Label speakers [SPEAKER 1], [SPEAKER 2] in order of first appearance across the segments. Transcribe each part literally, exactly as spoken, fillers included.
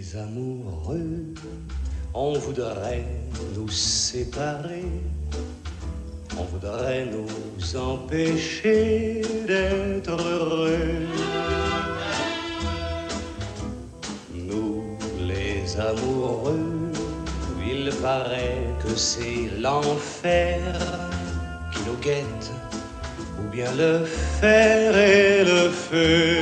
[SPEAKER 1] Les amoureux, on voudrait nous séparer, on voudrait nous empêcher d'être heureux. Nous, les amoureux, il paraît que c'est l'enfer qui nous guette, ou bien le fer et le feu.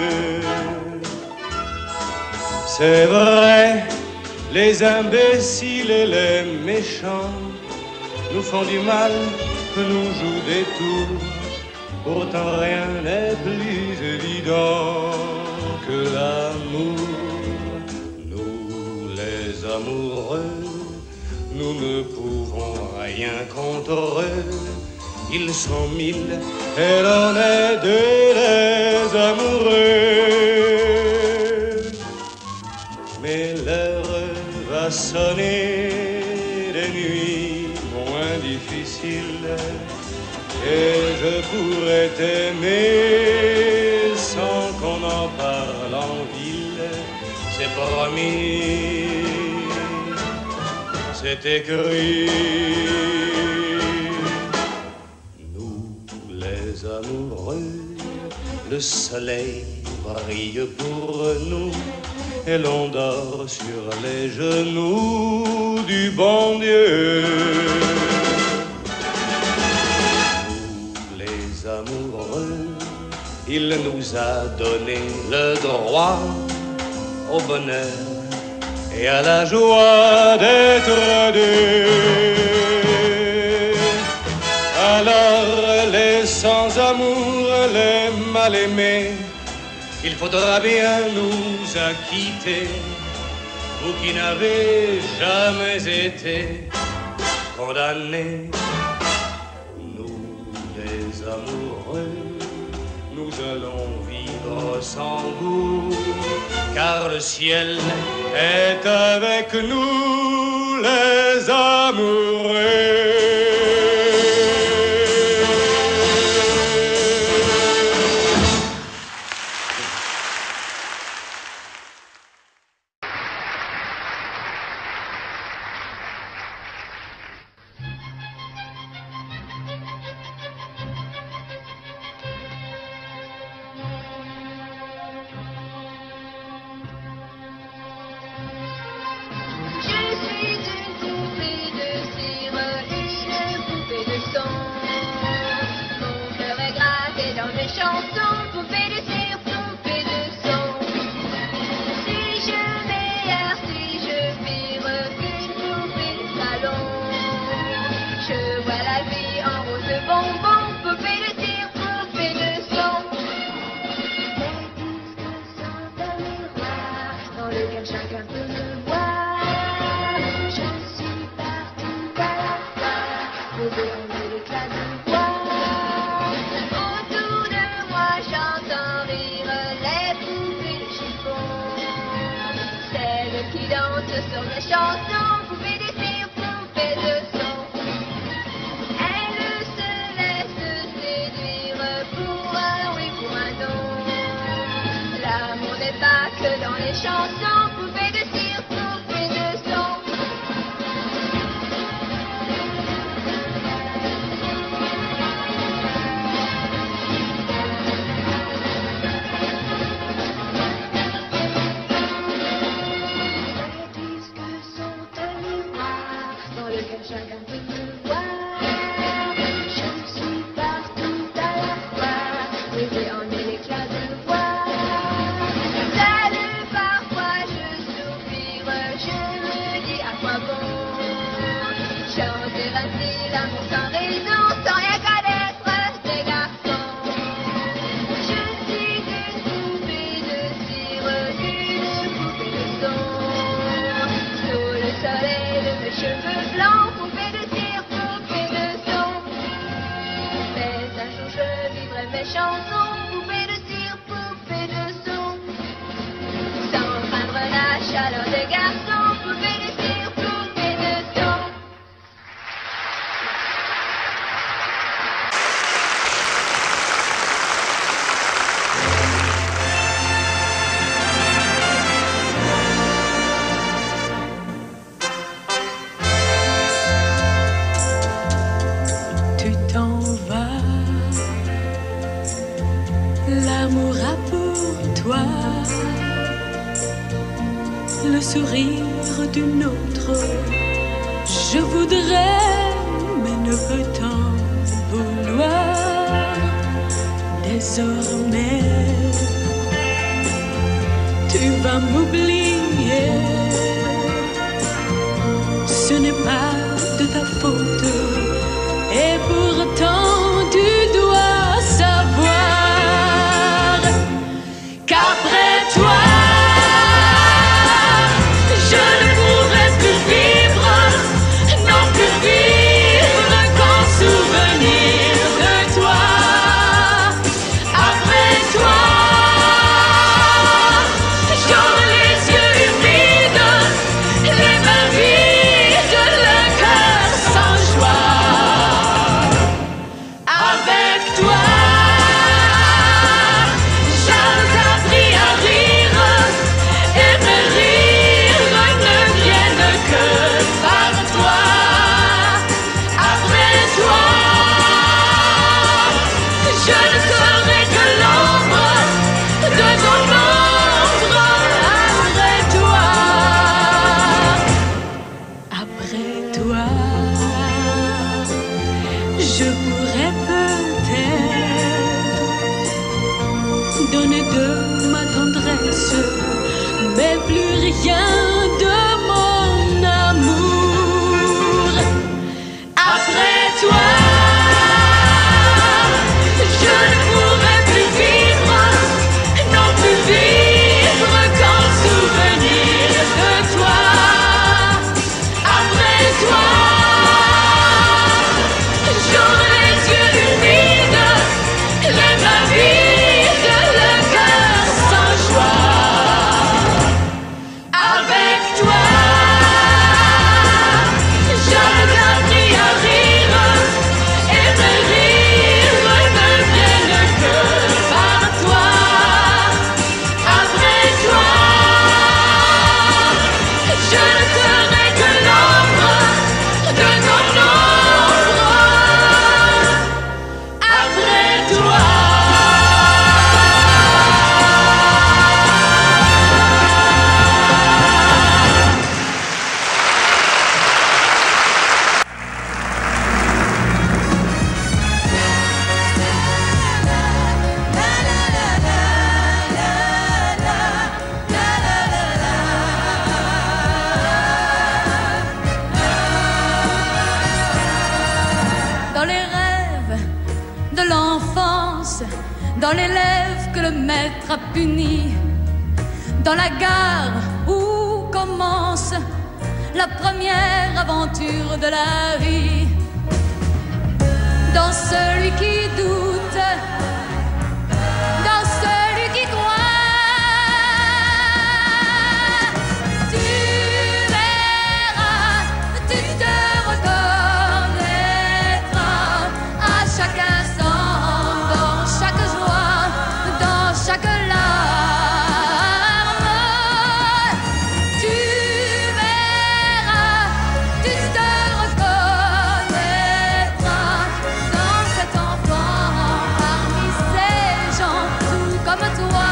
[SPEAKER 1] C'est vrai, les imbéciles et les méchants nous font du mal, nous jouent des tours. Pourtant rien n'est plus évident que l'amour. Nous, les amoureux, nous ne pouvons rien contre eux. Ils sont mille et l'on est deux, les amoureux. Mais l'heure va sonner des nuits moins difficiles, et je pourrais t'aimer sans qu'on en parle en ville. C'est promis, c'est écrit. Nous, les amoureux, le soleil brille pour nous, et l'on dort sur les genoux du bon Dieu. Nous, les amoureux, il nous a donné le droit au bonheur et à la joie d'être deux. Alors les sans-amour, les mal-aimés, il faudra bien nous acquitter, vous qui n'avez jamais été condamnés. Nous, les amoureux, nous allons vivre sans goût, car le ciel est avec nous, les amoureux.
[SPEAKER 2] L'amour a pour toi le sourire d'une autre. Je voudrais, mais ne peux t'en vouloir. Désormais, tu vas m'oublier. Ce n'est pas de ta faute, et pourtant tu dois savoir qu'après toi, je ne pourrai plus vivre, non plus vivre qu'en souvenir de toi. Après toi, j'aurai les yeux humides, les mains vides, le cœur sans joie. Avec toi, j'ai appris à rire, et mes rires ne viennent que par toi. Après toi, je ne serai que l'ombre de ton ombre. Après toi, après toi, je pourrais peut-être donner de ma tendresse, mais plus rien de mon amour. Après toi, je ne pourrai plus vivre, non plus vivre qu'en souvenir de toi. Après toi, j'aurai les yeux humides, les mains vides, le cœur sans joie. Avec toi, j'ai appris à rire, et mes rires ne viennent que par toi. Après toi, je ne serai que l'ombre de ton ombre. Après toi.
[SPEAKER 3] Dans les rêves de l'enfance, dans l'élève que le maître a puni, dans la gare où commence la première aventure de la vie, dans celui qui doute, dans celui qui croit, tu verras, tu te reconnaîtras à chaque instant, dans chaque joie, dans chaque larme. Tu verras, tu te reconnaîtras dans cet enfant parmi ces gens tout comme toi.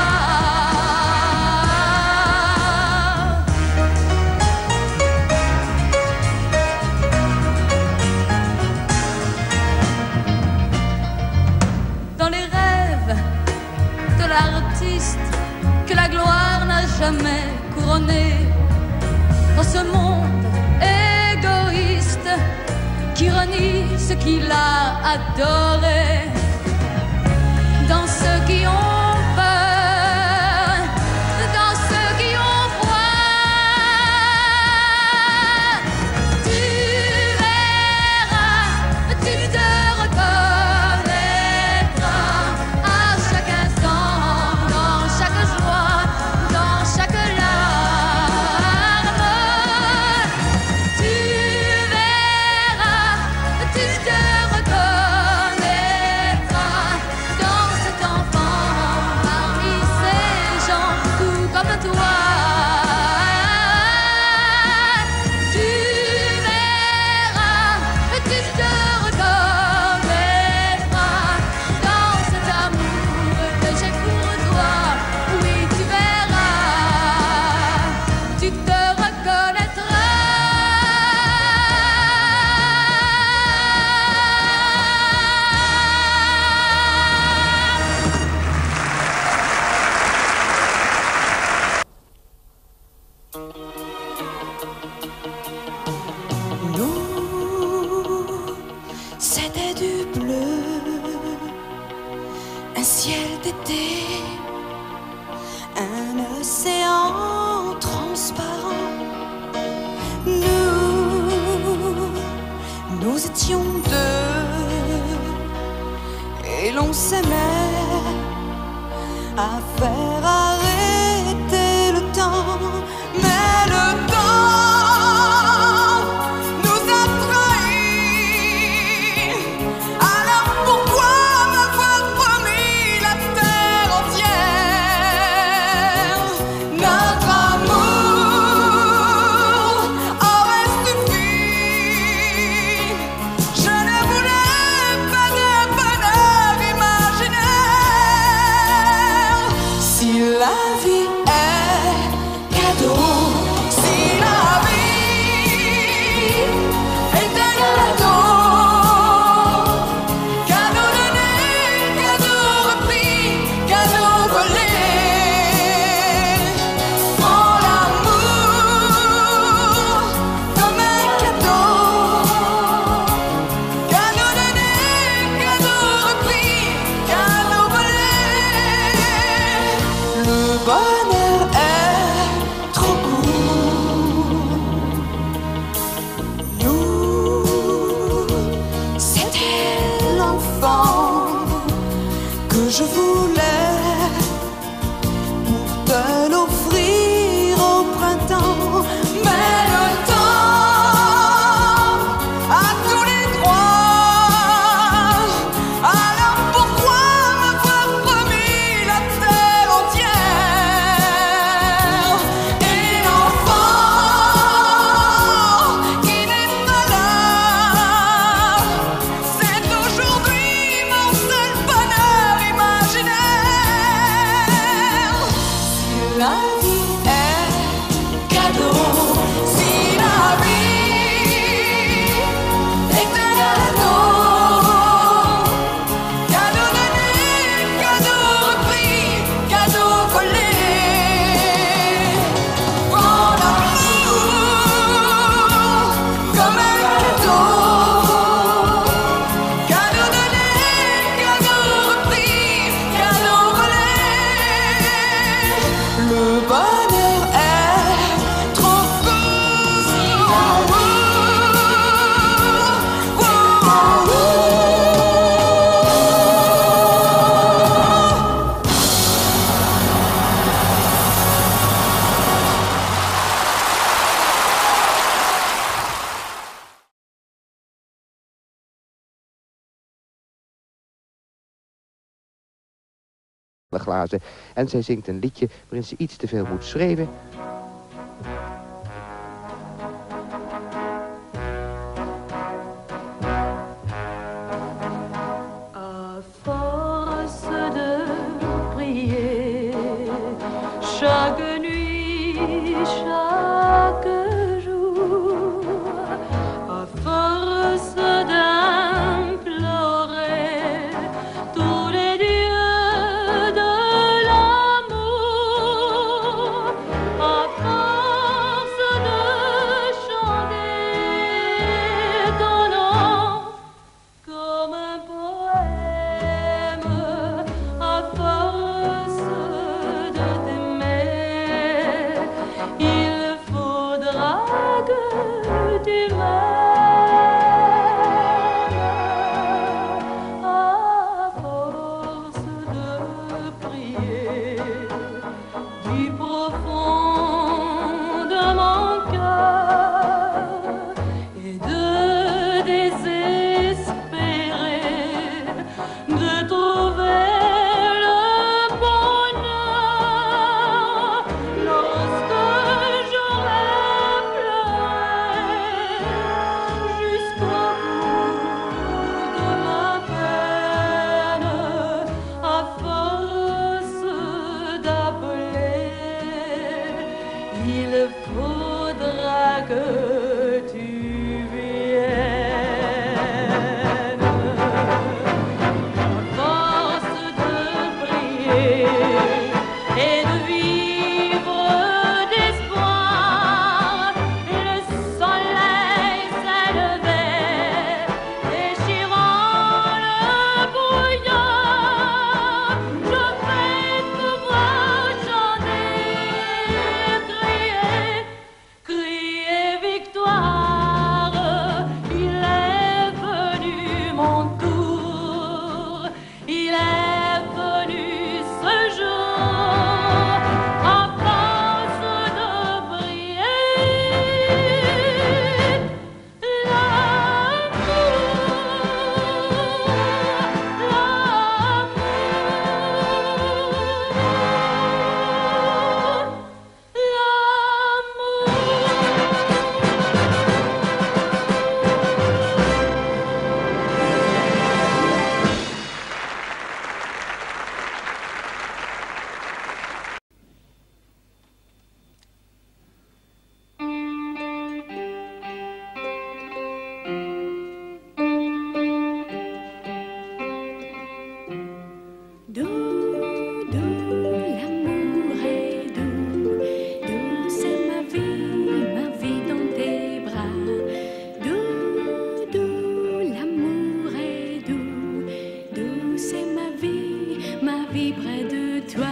[SPEAKER 3] Dans les rêves de l'artiste que la gloire n'a jamais couronné, dans ce monde égoïste qui renie ce qu'il a adoré, dans ceux qui ont peur, dans ceux qui ont froid, tu verras, tu te reconnaîtras à chaque instant, dans chaque joie, dans chaque larme. Tu verras, tu te reconnaîtras
[SPEAKER 4] un ciel d'été, un océan transparent. Nous, nous étions deux et l'on s'aimait à faire arrêter le temps. Mais le temps nous a trahis. Alors pourquoi m'avoir promis la terre entière? Notre amour aurait suffi. Je ne voulais pas de bonheur imaginaire. Si la vie est cadeau, si la vie est un cadeau, cadeau donné, cadeau repris, cadeau volé, prends l'amour comme un cadeau, cadeau donné, cadeau repris, cadeau volé. Le bonheur est trop court. Nous, c'était l'enfant que je voulais pour te l'offrir au printemps. Mais le temps a tous les droits. Alors pourquoi m'avoir promis la terre entière? Et l'enfant qui n'est pas là, c'est aujourd'hui mon seul bonheur imaginaire. Si la vie est cadeau, si la vie est un cadeau, cadeau donné, cadeau repris, cadeau volé, prends l'amour comme un cadeau, cadeau donné, cadeau repris, cadeau volé. Le bonheur est trop court. Si la
[SPEAKER 5] glazen. En zij zingt een liedje waarin ze iets te veel moet schreeuwen.
[SPEAKER 2] À force de prier chaque nuit, chaque jour, à force d'implorer tous les dieux de l'amour, à
[SPEAKER 3] Paris près de toi.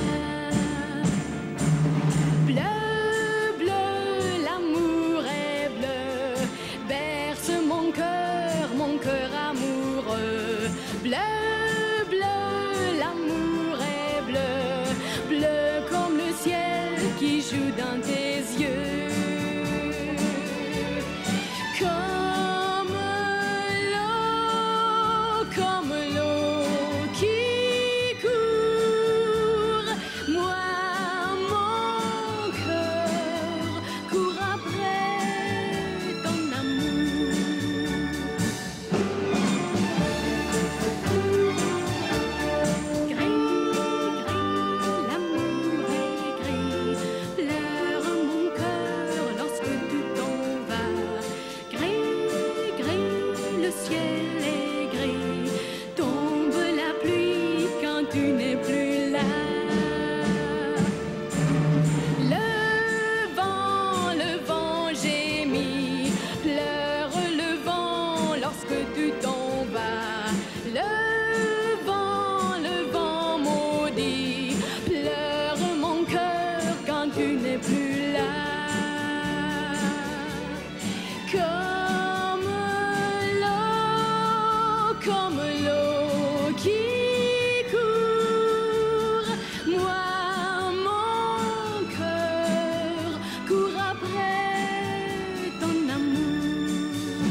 [SPEAKER 3] Bleu, bleu, l'amour est bleu, berce mon cœur, mon cœur amoureux. Bleu, bleu, l'amour est bleu, bleu comme le ciel qui joue dans tes yeux. Comme l'eau, comme l'eau qui court, moi mon cœur court après ton amour. Gris, gris, l'amour est gris, pleure mon cœur lorsque tu t'en vas. Gris, gris, le ciel est gris, tombe la pluie quand tu n'es plus là. Le vent, le vent gémit, pleure le vent lorsque tu t'en vas. Le vent, le vent maudit, pleure mon cœur quand tu n'es plus là. Comme l'eau, comme l'eau qui court, moi mon cœur court après ton amour.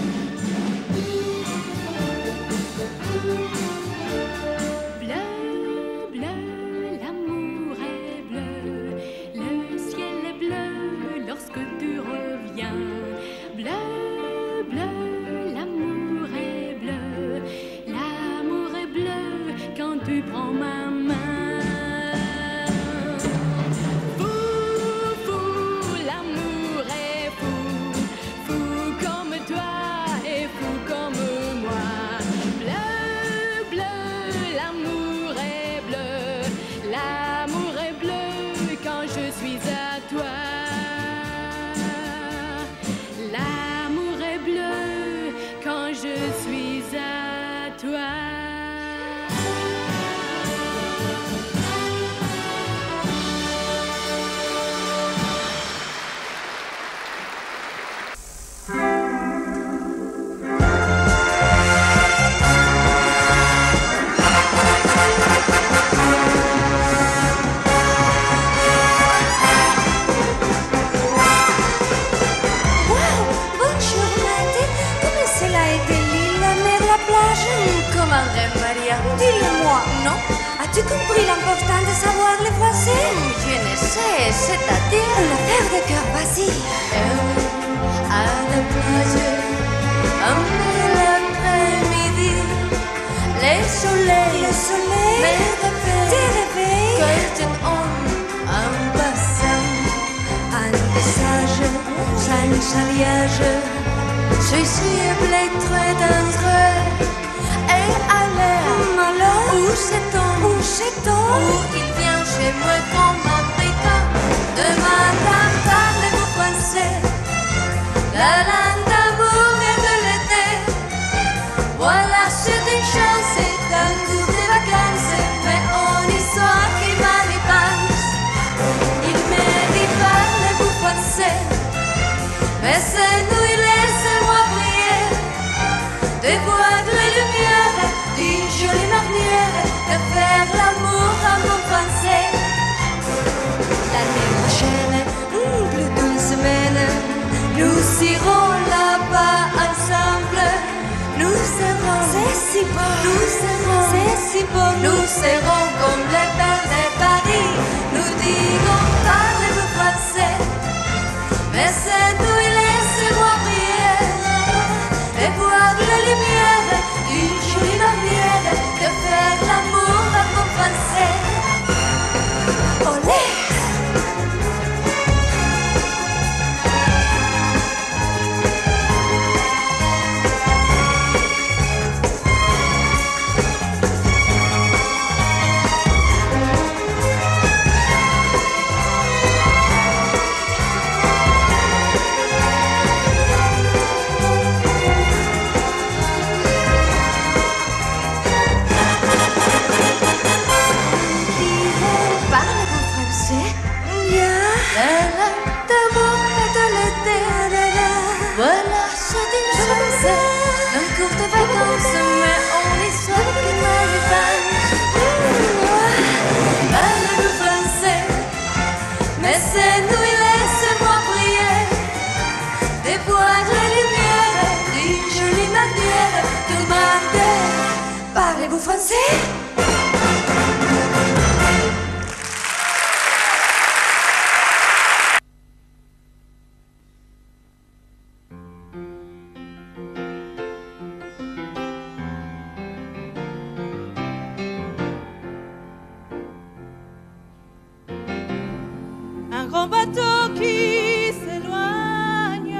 [SPEAKER 3] Bleu, bleu, l'amour est bleu, le ciel est bleu lorsque tu reviens. Bleu, bleu, l'amour est bleu, l'amour est bleu quand tu prends ma main. Fou, fou, l'amour est fou, fou comme toi et fou comme moi. Bleu, bleu, l'amour est bleu, l'amour est bleu quand je suis à toi. L'amour est bleu quand je suis à toi.
[SPEAKER 6] Bonjour Mathé, comment cela a été l'île, la mer, la plage?
[SPEAKER 7] Comment rêve, Maria?
[SPEAKER 6] Dis-le-moi, non? As-tu compris l'important de savoir le français?
[SPEAKER 7] Je ne sais, c'est-à-dire
[SPEAKER 6] Une affaire de cœur, vas-y.
[SPEAKER 7] à la plage, un bel après-midi, les soleils,
[SPEAKER 6] Le soleil
[SPEAKER 7] me
[SPEAKER 6] te
[SPEAKER 7] réveillent,
[SPEAKER 6] réveille.
[SPEAKER 7] quelqu'un homme en passant,
[SPEAKER 6] Un message
[SPEAKER 7] sans alliage, suscible très d'entre et à l'air,
[SPEAKER 6] alors,
[SPEAKER 7] où c'est-on,
[SPEAKER 6] où c'est-on?
[SPEAKER 7] où il vient chez moi comme un briquet de madame, parlez-vous français, la langue d'amour et de l'été, voilà c'est une chance d'un tour de vacances, mais on histoire qui mal y pense, il me dit parlez-vous français, mais c'est nous, laissez-moi prier, de voir les lumières d'une jolie manière de faire l'amour à mon français. L'année prochaine, hmm, plus d'une semaine, nous irons là-bas ensemble. Nous serons,
[SPEAKER 6] C'est si beau,
[SPEAKER 7] nous serons,
[SPEAKER 6] c'est si beau.
[SPEAKER 7] nous serons comme les belles de Paris. Nous dirons parlez-vous français, mais c'est nous, laissez-moi prier, de voir la lumière d'une jolie manière de faire l'amour à mon français.
[SPEAKER 6] Olé!
[SPEAKER 8] grand bateau qui s'éloigne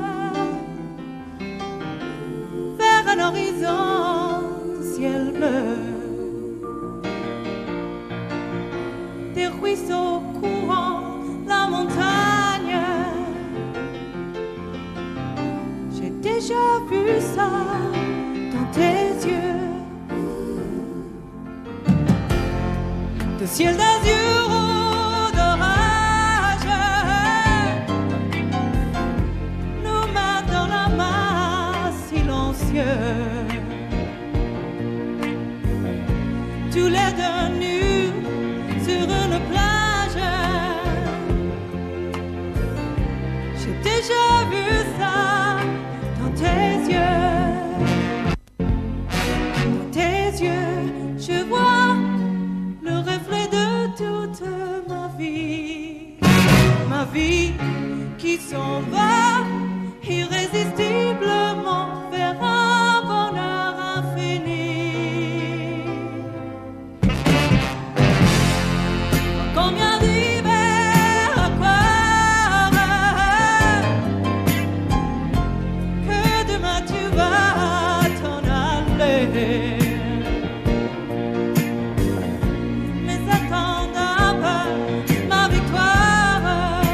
[SPEAKER 8] vers un horizon ciel bleu. Des ruisseaux courant la montagne, j'ai déjà vu ça dans tes yeux. De ciel d'azur ou d'orage, nos mains dans la main silencieux, tous les deux nus sur une plage. J'ai déjà vu ça dans tes yeux. Dans tes yeux, je vois le reflet de toute ma vie. Ma vie qui s'en va irrésistiblement vers un bonheur infini. Combien d'hivers à croire que demain tu vas t'en aller. Mais attends un peu ma victoire,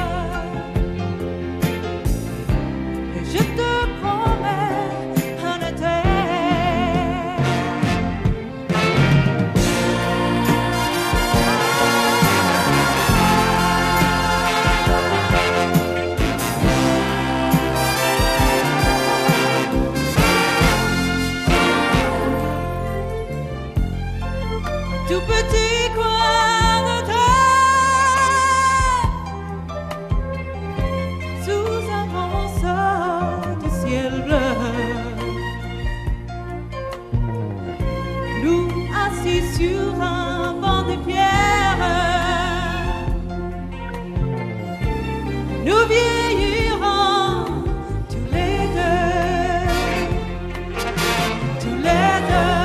[SPEAKER 8] et je te promets un été. Tout petit coin de terre, sous un grand morceau de ciel bleu, nous assis sur un banc de pierre, nous vieillirons tous les deux, tous les deux.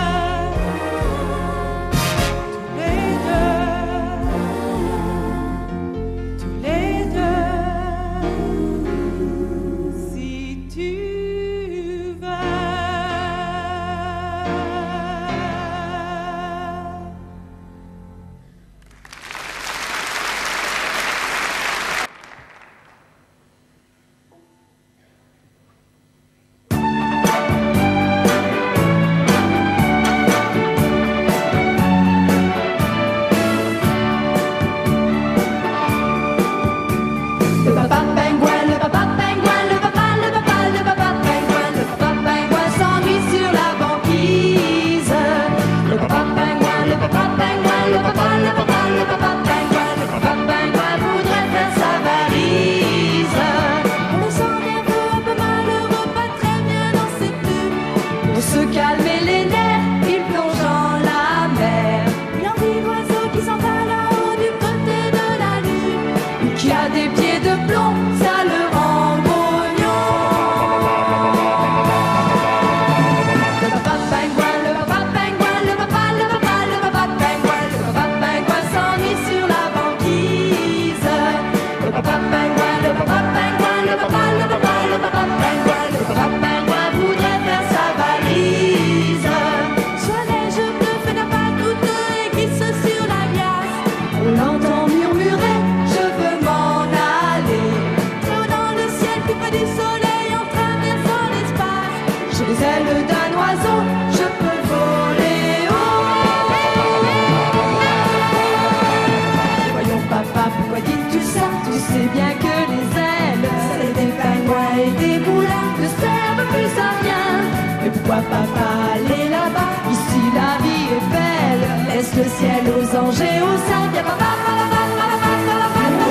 [SPEAKER 8] Papa, allez là-bas, ici la vie est belle. Laisse le ciel aux anges et aux saints. Viens papa, papa, papa, papa,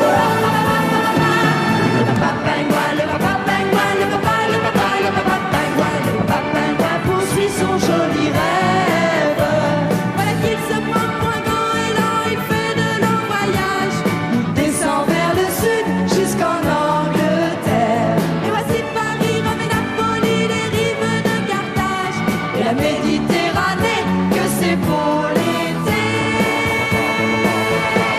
[SPEAKER 8] le papa pingouin, le papa pingouin, le papa, le papa, le papa pingouin, le papa pingouin poursuit son joli rêve. Voilà qu'il se prend point grand et lent, il fait de longs voyages. Il descend vers le sud jusqu'en Angleterre. Et voici Paris, Rome et Napoli, les rives de Carthage et la Méditerranée, que c'est beau l'été.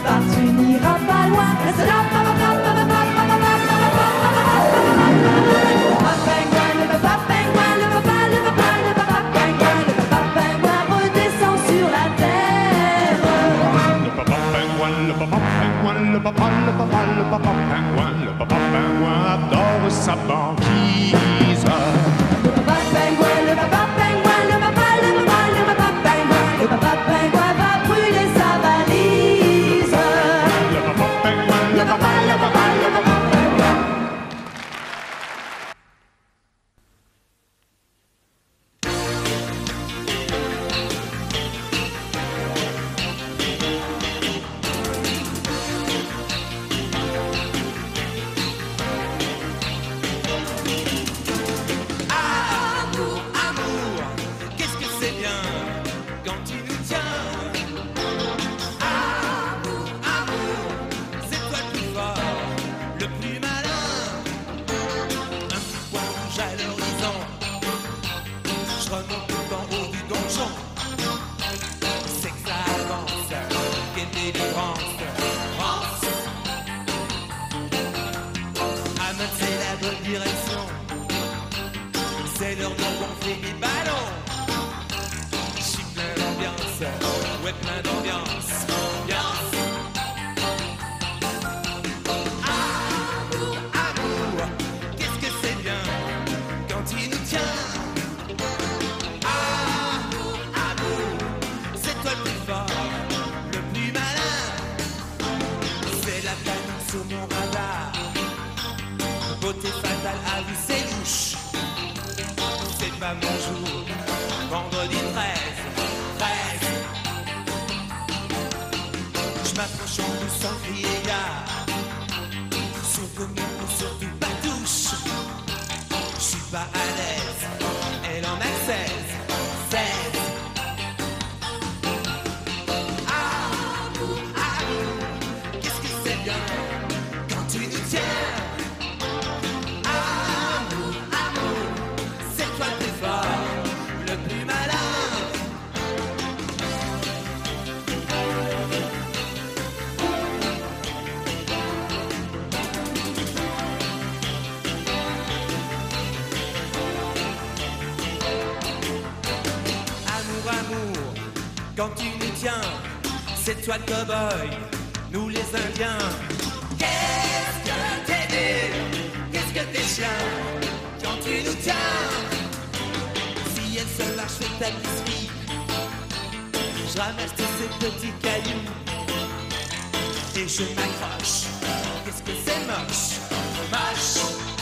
[SPEAKER 8] part, tu n'iras pas loin. Reste là, papa, papa, papa, papa, papa, papa, papa, pingouin, le papa pingouin, le papa, le papa, le papa pingouin, le papa pingouin redescend sur la terre.
[SPEAKER 9] Le papa pingouin, le papa pingouin, le papa, le papa, le papa pingouin, le papa pingouin adore sa banquise.
[SPEAKER 8] Le papa pingouin, le papa pingouin, le papa, le papa, le papa pingouin, le papa pingouin va brûler sa valise.
[SPEAKER 9] Le papa pingouin,
[SPEAKER 8] Le papa, le papa, le papa pingouin.
[SPEAKER 10] Amour, amour, qu'est-ce que c'est bien quand tu nous tiens. Amour, amour, c'est toi le plus fort, le plus malin. Un petit point rouge à l'horizon, je remonte tout en haut du donjon. C'est que ça avance, quelle délivrance, France. Ahmed, c'est la bonne direction. C'est l'heure de gonfler mes ballons. Je suis plein d'ambiance, ouais plein d'ambiance, ambiance. Amour, amour, qu'est-ce que c'est bien quand il nous tient. Amour, amour, c'est toi le plus fort, le plus malin. C'est la panique sur mon radar. Beauté fatale à vue, c'est louche. C'est pas mon jour, vendredi treize, treize. Je m'approche en douce sans crier gare. Surtout mais surtout pas touche. Je suis pas à l'aise, elle en a seize, seize. Amour, amour, qu'est-ce que c'est bien quand tu nous tiens. Amour, amour, c'est toi le plus fort, le plus malin. Amour, amour, quand tu nous tiens, c'est toi le cow-boy, nous les Indiens. Qu'est-ce que t'es dur, qu'est-ce que t'es chien, quand tu nous tiens. Si elle se lâche fait ta biscuit, je ramasse tous ces petits cailloux et je m'accroche. Qu'est-ce que c'est moche, moche.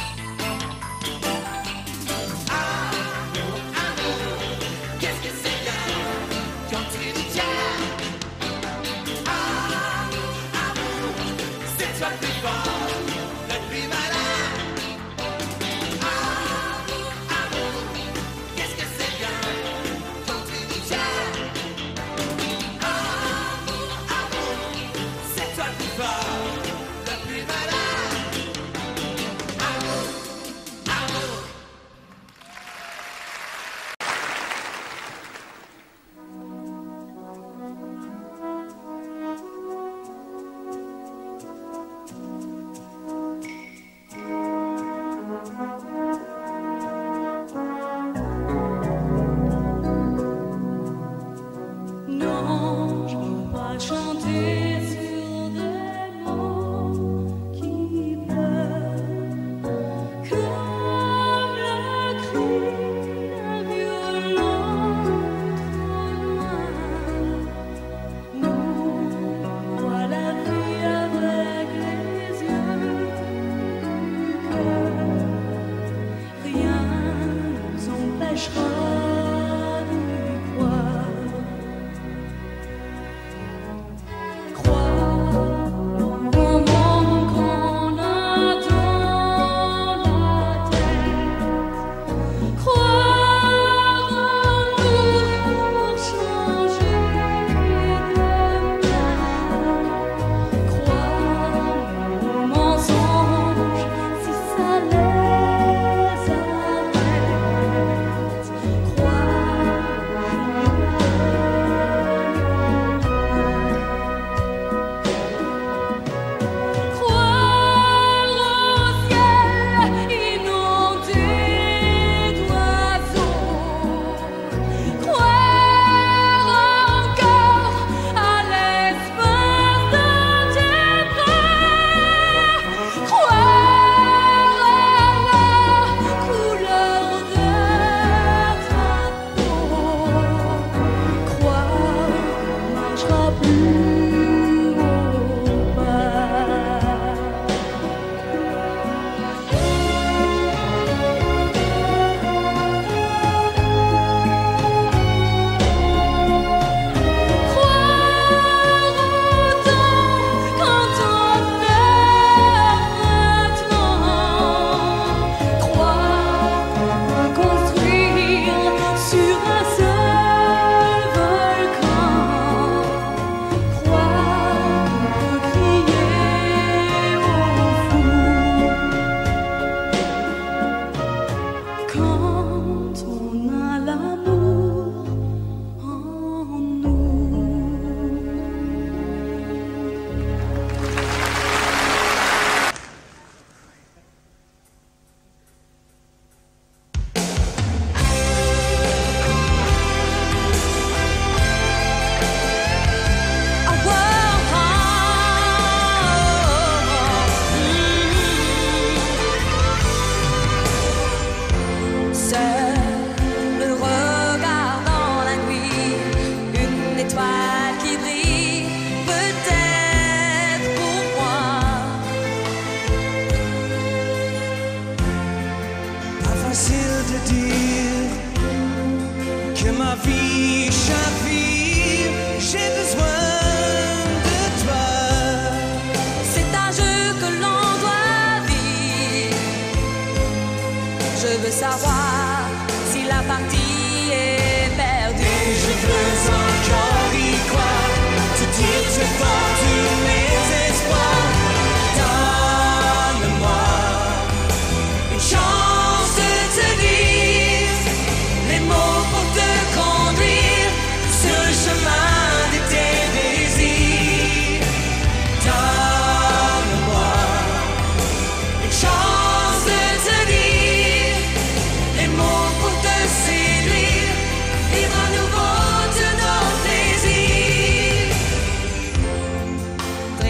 [SPEAKER 10] Amour, amour, qu'est-ce que c'est bien quand tu nous tiens. Amour, amour, c'est toi le plus fort, le plus malin. Amour, amour, qu'est-ce que c'est bien quand tu nous tiens. Amour, amour, c'est toi le plus fort, le plus malin.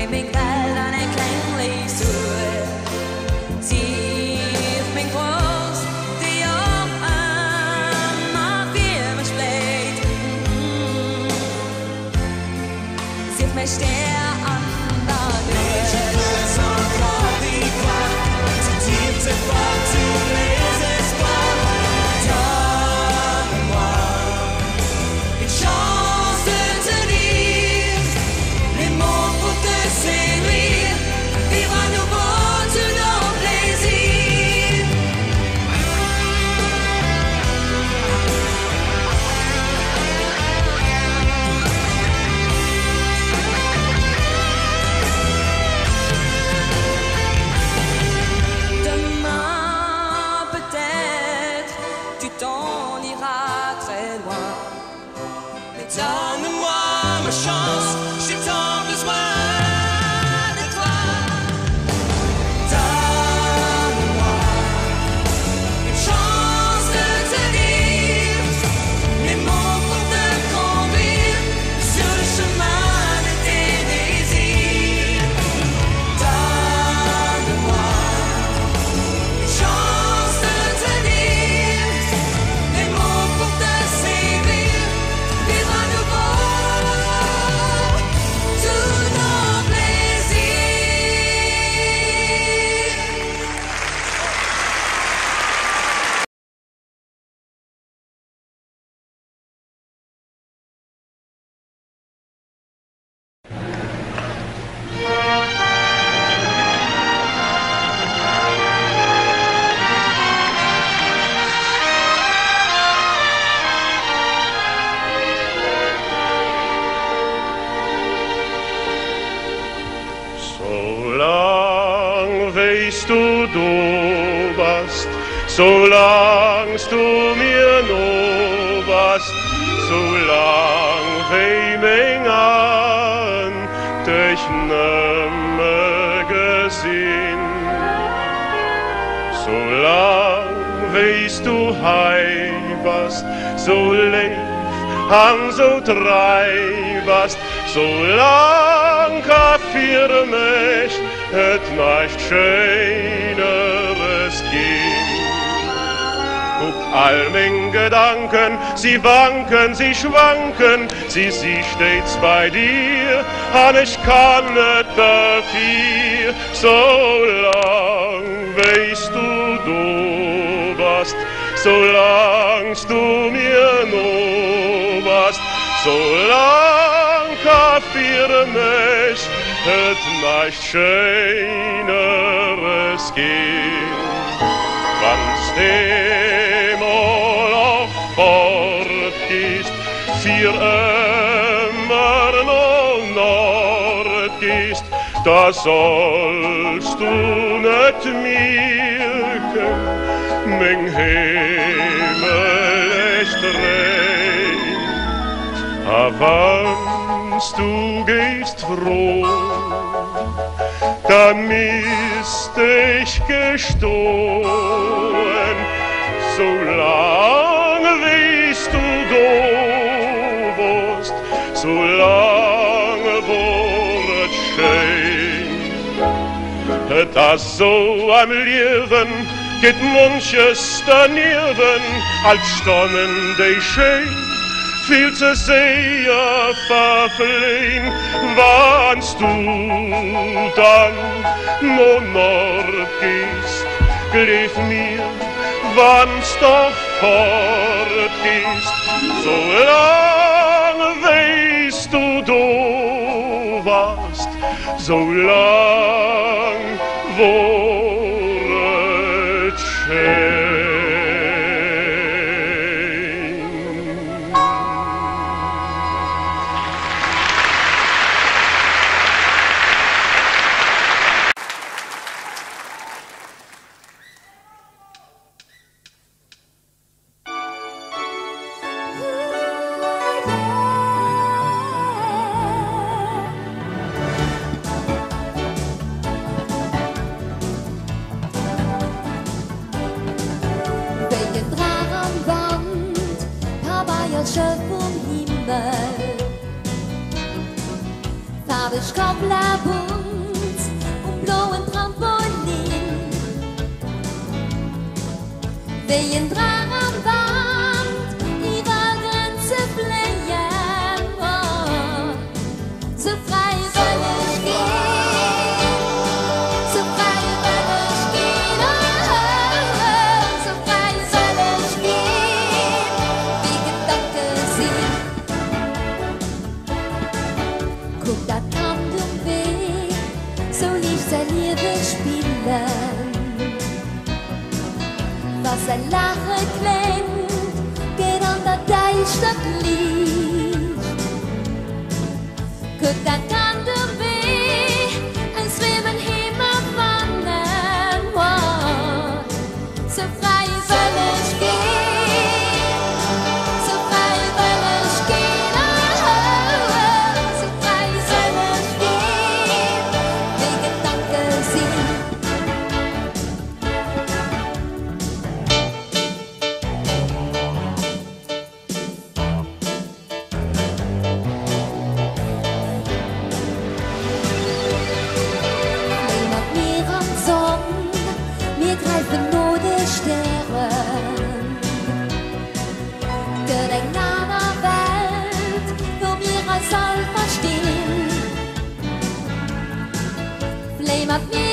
[SPEAKER 7] mig kvällarna klänglig sur. Sieh auf mein Brust, die Arme, auf ihr mich bläht. Sieh auf mein Stern an der Welt. C'est pas tous les espoirs. Donne-moi une chance de te dire les mots pour te séduire, vivre à nouveau tous nos plaisirs. Donne-moi ma chance, j'ai tant besoin de toi. Donne-moi une chance de te dire les mots pour te conduire sur le chemin de tes désirs. Donne-moi une chance de te dire les mots pour te séduire. Vivre à nouveau tous nos plaisirs.
[SPEAKER 1] Solang weißt du, du warst, solangst du mir noch warst, solang weh mich an, dich nimmer gesehen. Solang weißt du hei warst, so leif, an so drei warst, solang für mich et nicht schöneres ging. Guck all mein Gedanken, sie wanken, sie schwanken, sie sie stets bei dir, an ich kann nicht dafür, solang weißt du, du warst, solangst du mir noch warst, solang für mich et nicht schöneres geht. Wann's demol auch fort gehst, für immer noch nord gehst, da sollst du nicht merken, mein Himmel ist rein. Aber du gehst froh, da müsst ich gestohlen, solange weißt du du wirst, solange wird schön. Das so am Leben geht manches daneben, als stammen die schön. Viel zu sehr verfliehen, wannst du dann nur Nord gehst, glief mir, wann's doch fort gehst, solange weißt du, du warst, solang wird schön.
[SPEAKER 7] Farbe Schraubler bunt wie ein Drachen am Wand, ihrer Grenze fliehen. Oh, so frei will ich gehen, so frei will ich gehen, oh, oh, so frei will ich gehen, wie Gedanken sind. Guck, da kam du weh, so lief sein Liebe spielen. Was ein Lachen klingt, geht an der Deichstadt liegt. Guck, da kann der weh, ein Schwimmen hinterwannen. Wow. So frei will ich gehen, so frei will ich gehen, oh, oh, oh. So frei will ich gehen, wie Gedanken sind. Wir greifen nur die Sterne. Für eine andere Welt, wo wir uns all verstehen. Flame auf mir